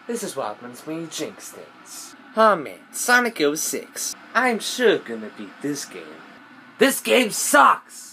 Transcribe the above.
This is what happens when you jinx things. Oh man, Sonic 06. I'm sure gonna beat this game. This game sucks!